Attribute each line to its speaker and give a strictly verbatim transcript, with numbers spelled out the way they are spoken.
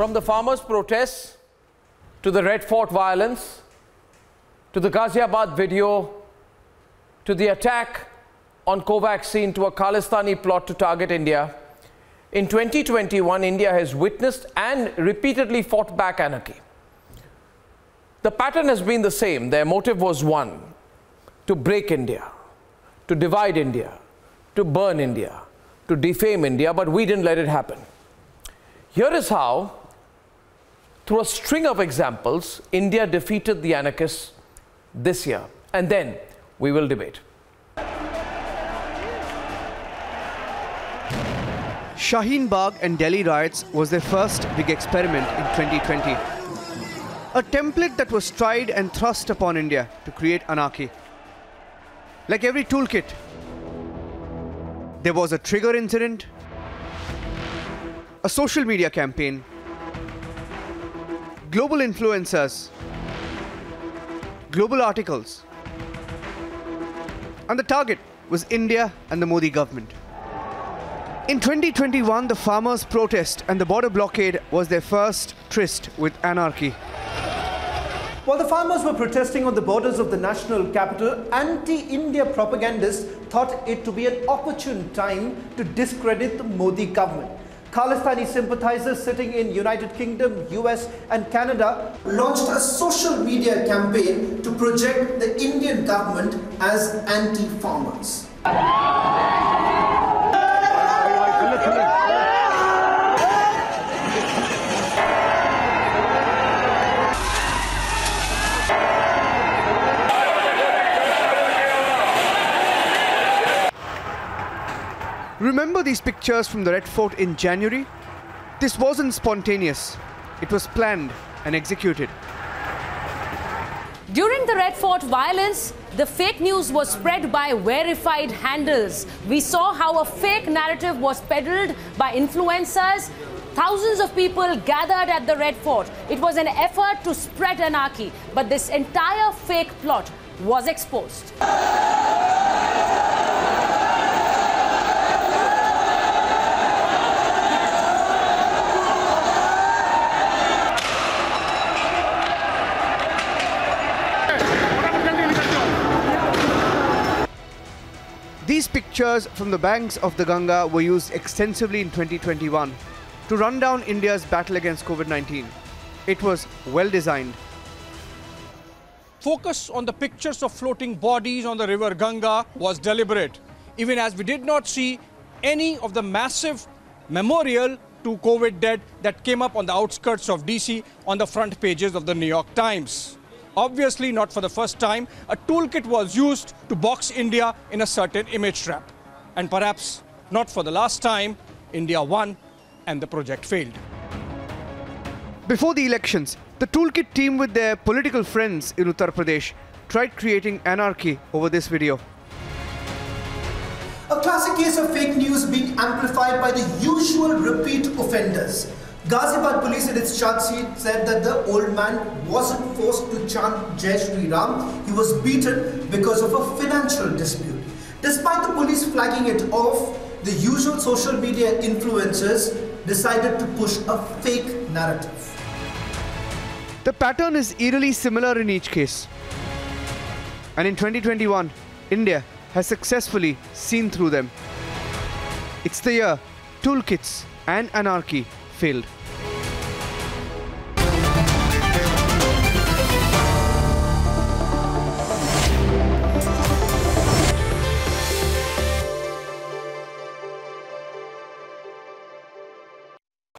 Speaker 1: From the farmers' protests to the Red Fort violence, to the Ghaziabad video, to the attack on Covaxin, to a Khalistani plot to target India, in twenty twenty-one, India has witnessed and repeatedly fought back anarchy. The pattern has been the same. Their motive was one: to break India, to divide India, to burn India, to defame India, but we didn't let it happen. Here is how, through a string of examples, India defeated the anarchists this year. And then we will debate.
Speaker 2: Shaheen Bagh and Delhi riots was their first big experiment in twenty twenty. A template that was tried and thrust upon India to create anarchy. Like every toolkit, there was a trigger incident, a social media campaign, global influencers, global articles, and the target was India and the Modi government. In twenty twenty-one, the farmers' protest and the border blockade was their first tryst with anarchy.
Speaker 3: While the farmers were protesting on the borders of the national capital, anti-India propagandists thought it to be an opportune time to discredit the Modi government. Khalistani sympathizers sitting in United Kingdom, U S and Canada launched a social media campaign to project the Indian government as anti-farmers.
Speaker 2: Remember these pictures from the Red Fort in January? This wasn't spontaneous. It was planned and executed.
Speaker 4: During the Red Fort violence, the fake news was spread by verified handles. We saw how a fake narrative was peddled by influencers. Thousands of people gathered at the Red Fort. It was an effort to spread anarchy, but this entire fake plot was exposed.
Speaker 2: These pictures from the banks of the Ganga were used extensively in twenty twenty-one to run down India's battle against COVID nineteen. It was well designed.
Speaker 5: Focus on the pictures of floating bodies on the river Ganga was deliberate, even as we did not see any of the massive memorial to COVID dead that came up on the outskirts of D C on the front pages of the New York Times. Obviously, not for the first time, a toolkit was used to box India in a certain image trap. And perhaps not for the last time, India won and the project failed.
Speaker 2: Before the elections, the toolkit team with their political friends in Uttar Pradesh tried creating anarchy over this video.
Speaker 3: A classic case of fake news being amplified by the usual repeat offenders. Ghaziabad police in its charge sheet said that the old man wasn't forced to chant Jai Shri Ram. He was beaten because of a financial dispute. Despite the police flagging it off, the usual social media influencers decided to push a fake narrative.
Speaker 2: The pattern is eerily similar in each case. And in twenty twenty-one, India has successfully seen through them. It's the year toolkits and anarchy failed.